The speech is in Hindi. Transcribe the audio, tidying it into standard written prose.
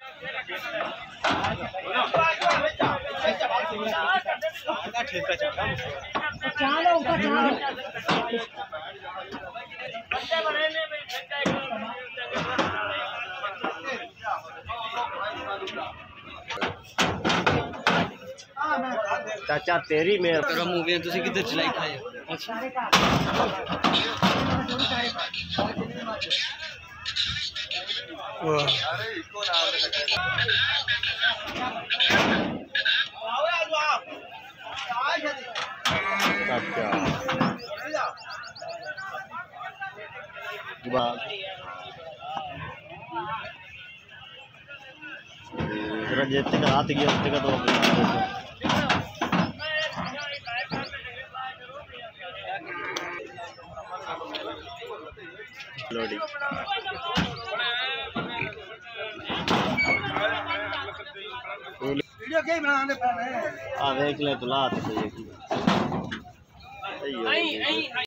चाचा तेरी मेहर गरम हो गए तुझे किधर चलाई खाए। अच्छा जितने का हाथ गया उतने का तो लोडी वीडियो गेम बनाने पर है। देख ले तुला तो सही है।